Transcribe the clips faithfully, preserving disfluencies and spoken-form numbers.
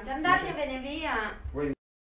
avanti, andate e ve ne via. Voi...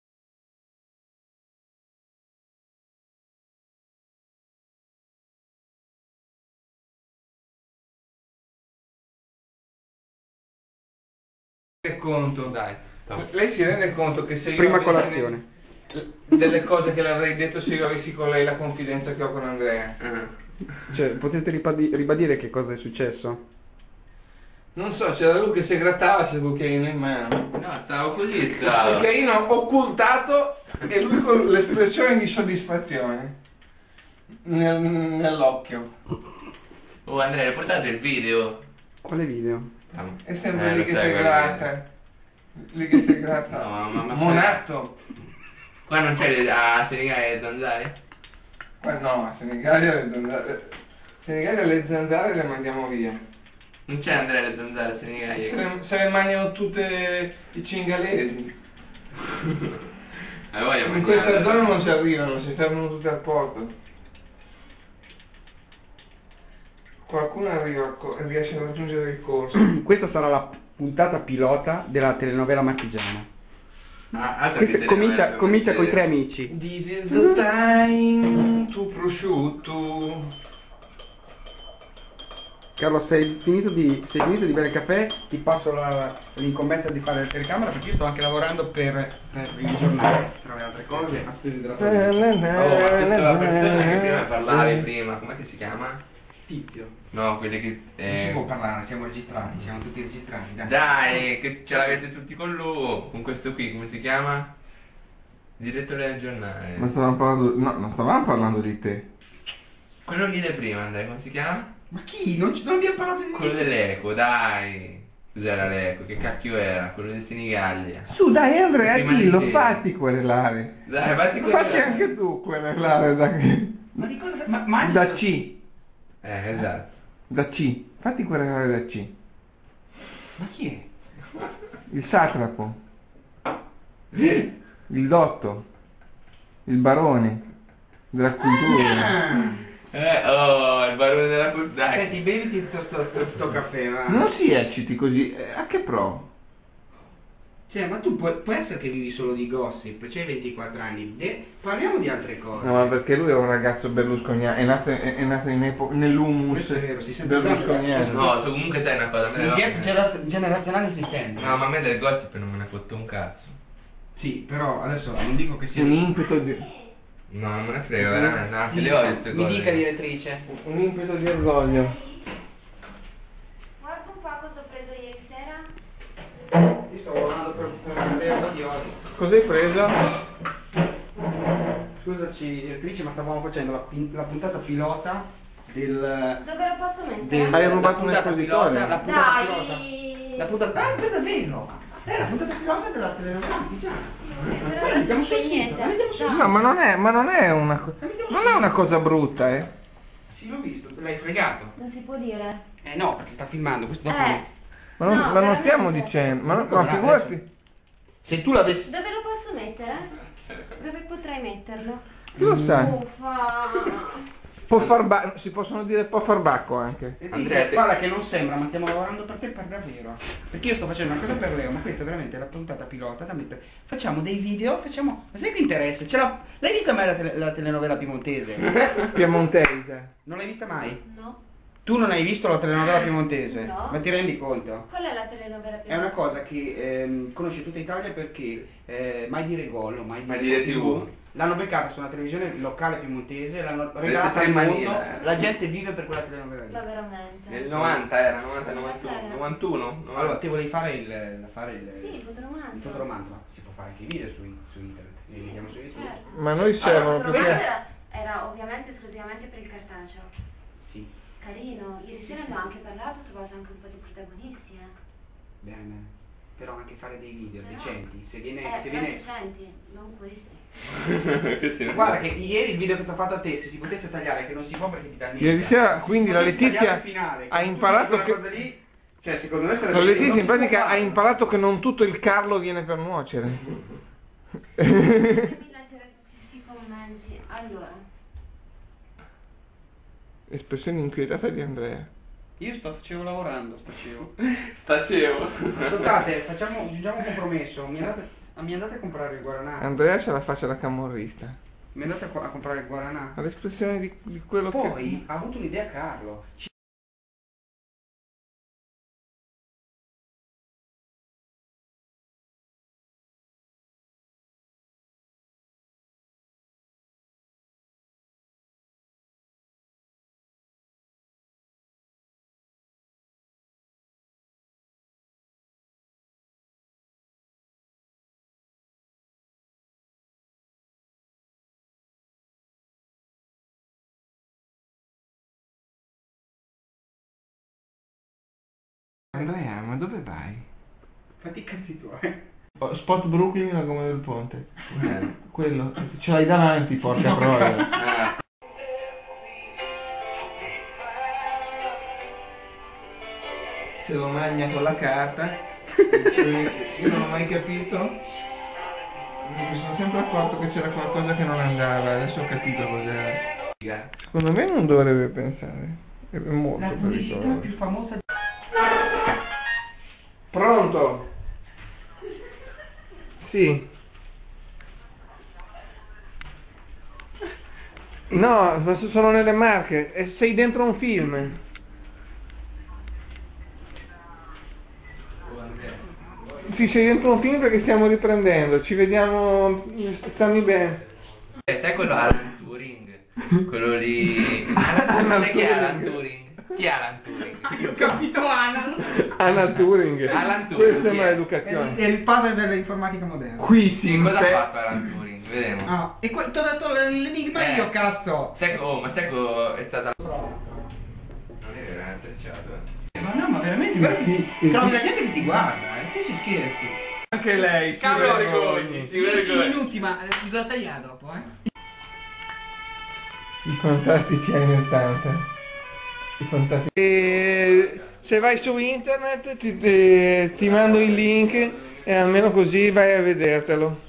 conto. Dai, top. Lei si rende conto che se io Prima avessi colazione. de- delle cose che le avrei detto se io avessi con lei la confidenza che ho con Andrea? Uh. Cioè, potete ribadi- ribadire che cosa è successo? Non so, c'era lui che si grattava se il cucchiaino in mano. No, stavo così, Il stavo. cucchiaino occultato e lui con l'espressione di soddisfazione nel- nell'occhio. Oh Andrea, hai portato il video? Quale video? È sempre Eh, lì lo che sai si quel gratta. Lì che si gratta. No, ma, ma Monato. Qua non c'è le- a Senigallia e Zanzari? Ma no, a Senigallia le zanzare. Senigallia le zanzare le mandiamo via. Non c'è Andrea le Zanzare a Senigallia? Se le, se le mangiano tutte i cingalesi. Eh, voglio In mangiare. questa zona non ci arrivano, si fermano tutte al porto. Qualcuno arriva, a co- riesce a raggiungere il corso. Questa sarà la puntata pilota della telenovela marchigiana. Ah, altro Questa che comincia, telenovela, comincia con i come tre amici. This is the time to prosciutto. Carlo, sei finito di, sei finito di bere il caffè? Ti passo la- l'incombenza di fare la telecamera perché io sto anche lavorando per, per il giornale, tra le altre cose, a spese della tua vita. Oh, ma questa è la persona che prima parlavi prima, com'è che si chiama? Tizio. No, quelli che... Non si può Eh, parlare, siamo registrati, siamo tutti registrati. Dai. dai, che ce l'avete tutti con lui, con questo qui, come si chiama? Direttore del giornale. Ma stavamo parlando. No, non stavamo parlando di te. Quello lì di prima, Andrea, come si chiama? Ma chi? Non, ci- non abbiamo parlato di Quello nessuno. dell'eco, dai. Cos'era l'eco? Che cacchio era? Quello di Senigallia. Su, dai, Andrea, Prima di dillo, te. fatti querelare. Dai, fatti Fatti quella. anche tu querelare da, Ma di cosa? Ma, ma da C. Eh, esatto. Da C. Fatti querelare da C. Ma chi è? Il satrapo. Il dotto. Il barone. Della cultura. Eh, oh, il barone della cultura. Dai. Senti, beviti tutto sto, sto, sto caffè, va. Non si ecciti così. eh, A che pro? Cioè, ma tu puoi, può essere che vivi solo di gossip, c'hai ventiquattro anni, de- parliamo di altre cose. No, ma perché lui è un ragazzo berlusconiano. È nato, è, è nato in epo- nell'humus Questo è vero, si sente berlusconiano. No, so, comunque sai una cosa. a me Il del- gap gener- generazionale si sente. No, ma a me del gossip non me ne fotte un cazzo. Sì, però adesso non dico che sia... Un impeto di. No, non me ne frega, veramente. Anzi, Sì, le odio queste mi cose. dica direttrice. Un impeto di orgoglio. Guarda un po' cosa ho preso ieri sera. Io sto lavorando per, per Andrea di oggi. Cosa hai preso? Scusaci direttrice, ma stavamo facendo la, pin- la puntata pilota del... Dove lo posso mettere? del Hai rubato la un puntata espositorio? pilota- La puntata pilota. Dai! La puntata... Ah, per davvero! È la puntata pilota della telenovela marchigiana. Però Poi adesso andiamo sul spegnete. sito, andiamo sul Dai. No, ma non è, ma non è una co- non è una cosa brutta, eh. Sì, l'ho visto, l'hai fregato. Non si può dire. Eh no, perché sta filmando, questo dopo... Eh, Ma non, No, ma non veramente. stiamo dicendo, ma, no- ma Guarda, figurati. Se tu l'avessi... dove lo posso mettere? Dove potrei metterlo? Chi lo sa? Uffa. Può far ba- si possono dire può far bacco anche. E Andrea, dico, te- guarda che non sembra, ma stiamo lavorando per te per davvero. Perché io sto facendo una cosa per Leo, ma questa è veramente la puntata pilota da mettere. Facciamo dei video, facciamo... Ma sai che interessa? Ce l'ha... L'hai vista mai la, tele- la telenovela piemontese? Piemontese. Non l'hai vista mai? No. Tu non hai visto la telenovela piemontese? No. Ma ti rendi conto? Qual è la telenovela più È una cosa che ehm, conosce tutta Italia perché eh, Mai dire gol o Mai Mai dire dire T V tivù. l'hanno beccata su una televisione locale piemontese, l'hanno Avete regalata tre al mondo, manine, eh. la gente vive per quella telenovela lì. Ma veramente? Nel novanta era, novanta, novantuno, novantuno? Allora, te volevi fare il, fare il, Sì, il fotoromanzo. il fotoromanzo, ma si può fare anche i video su, su internet, Sì, li vediamo su YouTube. certo. Ma noi servono Il perché fotoromanzo era, era ovviamente esclusivamente per il cartaceo. Sì, Carino. Ieri sera ne ho anche parlato, ho trovato anche un po' di protagonisti, eh. bene, bene. Però anche fare dei video Però- decenti, se viene... Eh, se però viene... decenti, non questi. Questi non- Guarda che ieri il video che ti ho fatto a te, se si potesse tagliare, che non si può perché ti dà niente. Ieri sera, se si quindi la potesse Letizia tagliare il finale, ha che imparato quella che- cosa lì, cioè secondo me sarebbe... la non Letizia si in può pratica ha fare. imparato che non tutto il Carlo viene per nuocere. Devi leggere tutti questi commenti. Allora, Espressione inquietata di Andrea. Io sto facevo lavorando, stacevo. Stacevo. Ascoltate, facciamo, giungiamo un compromesso. Mi andate, mi andate a comprare il guaranà. Andrea c'ha la faccia da camorrista. Mi andate a, a comprare il guaranà. Ha l'espressione di, di quello Poi che... ha avuto un'idea Carlo. Ci- Andrea, ma dove vai? Fatti i cazzi tuoi. Oh, Spot Brooklyn la Gomma del Ponte. Eh. Quello, ce l'hai davanti, porca troia. Ah, Se lo mangia con la carta. Cioè, io non ho mai capito. Mi sono sempre accorto che c'era qualcosa che non andava, adesso ho capito cos'era. figa. Secondo me non dovrebbe pensare. È molto La pubblicità pericoloso. più famosa. Pronto? Sì. No, ma sono nelle Marche. E sei dentro un film. Sì, sei dentro un film perché stiamo riprendendo. Ci vediamo. Stammi bene. Eh, sai quello Alan Turing? Quello lì. Alan Sai chi è Alan Turing. Turing? Chi è Alan Turing? Io ho capito Alan. Anna Turing. Alan Turing, Questa è chi è? maleducazione. È il padre dell'informatica moderna. Qui Sì, si cosa ha impe- fatto Alan Turing? Vediamo. Ah, e que- ti ho dato l'enigma Eh. io, cazzo. Sai, oh, ma sai co- è stata. Non è vero, è intrecciato. eh. Ma no, ma veramente, guarda che trovi la gente che ti guarda, eh. Che si scherzi. Anche lei si Cavolo, vergogni. vergogni, si dieci vergogna. minuti, ma eh, bisogna tagliare dopo, eh. I fantastici anni ottanta. I fantastici. E se vai su internet ti, ti- ti mando il link e almeno così vai a vedertelo.